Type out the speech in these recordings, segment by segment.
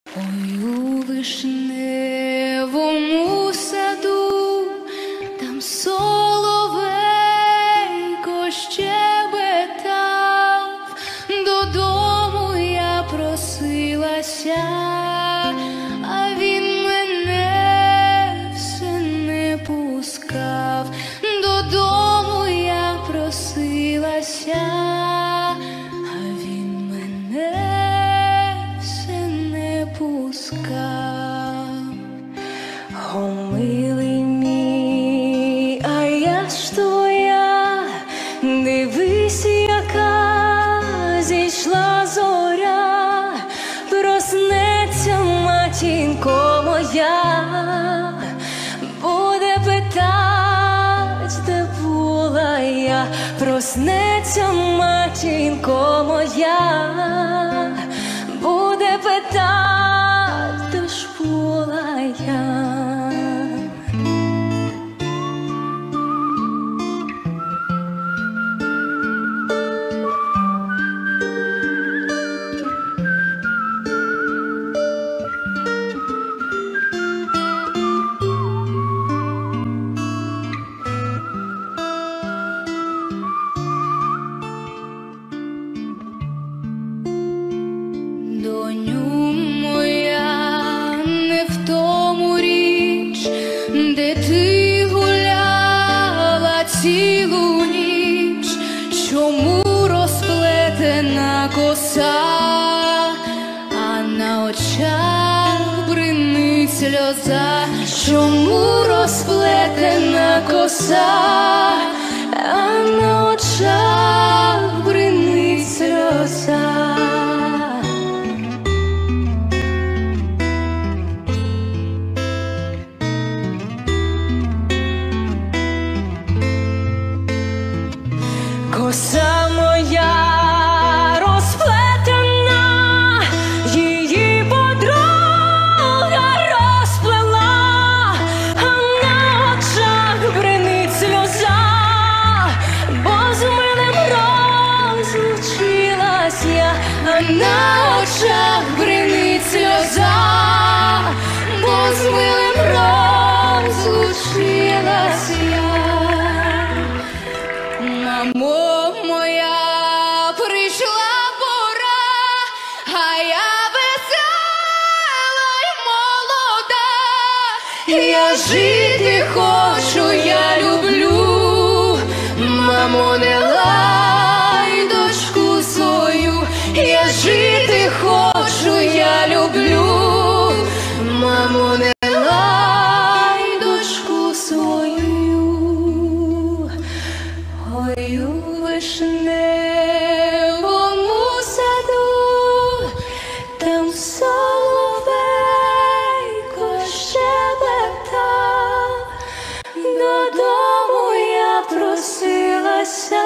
Ой, у вишневому саду, там соловейко щебетав, додому я просилася, а він мене все не пускав. Додому я просилася, а він мене все не пускав. О, милий мій, а я ж твоя, дивись, яка зійшла зоря, проснеться матінко моя, буде питать, де була я. Проснеться матінко моя, буде питать, де ж була я. Доню моя, не в тому річ, де ти гуляла цілу ніч. Чому розплетена коса, а на очах бринить сльоза? Чому розплетена коса, а на очах бринить сльоза? Коса моя розплетена, її подруга розплела, а на очах бринить сльоза, бо з милим розлучилась я. А на очах бринить сльоза, бо з милим розлучилась я. Мамо моя, прийшла пора, а я весела й молода. Я жити хочу, я люблю. Мамо, не лай дочку свою. Я жити хочу, я люблю. Мамо, не лай дочку свою. Ой, у вишневому саду, там соловейко щебетав, додому я просилася,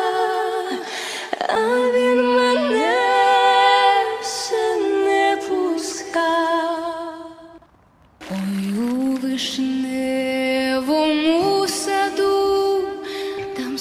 а він мене все не пускав. Ой, у вишневому саду, там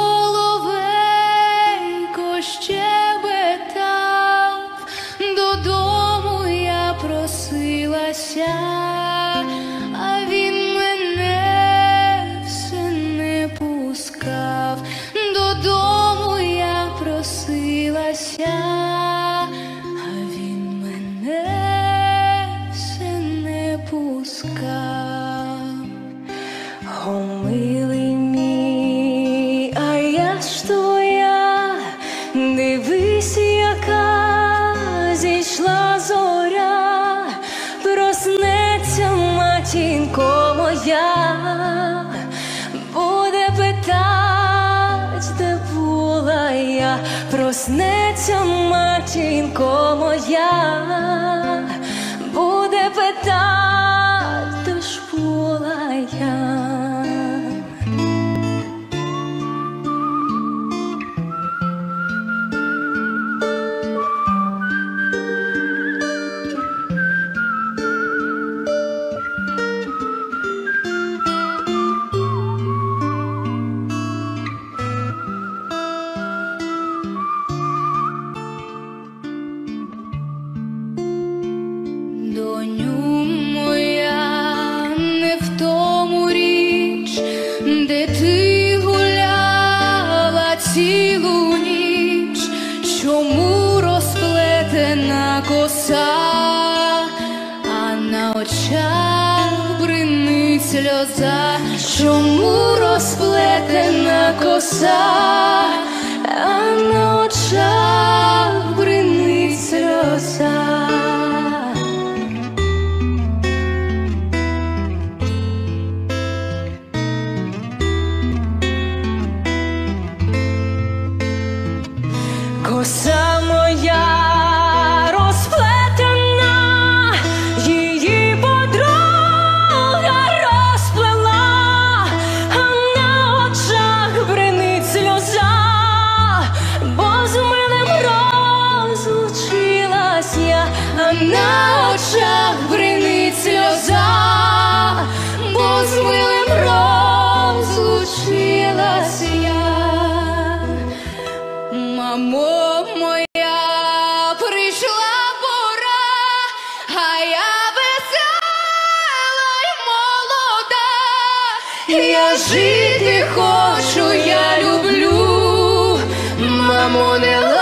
соловейко щебетав, додому я просилася, а він мене все не пускав. Додому я просилася, а він мене все не пускав. О, милий мій, а я ж твоя, дивись, яка зійшла зоря, проснеться матінко моя, буде питать, де була я. Проснеться матінко моя, буде питать, де ж була я. коса, а на очах бринить сльоза. Чому розплетена коса, а на очах бринить сльоза? Коса моя розплетена, її подруга розплела, а на очах бринить сльоза, бо з милим розлучилась я, а на очах бринить сльоза, бо з милим розлучилась я. Мамо моя, прийшла пора, а я весела й молода. Я жити хочу, я люблю, мамо, не